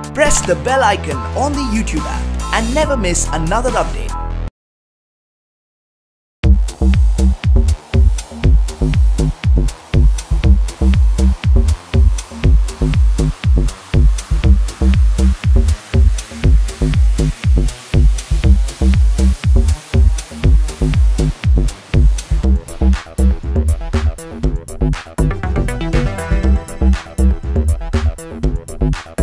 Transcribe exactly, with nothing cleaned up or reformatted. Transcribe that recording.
Press the bell icon on the YouTube app and never miss another update. We'll be right back.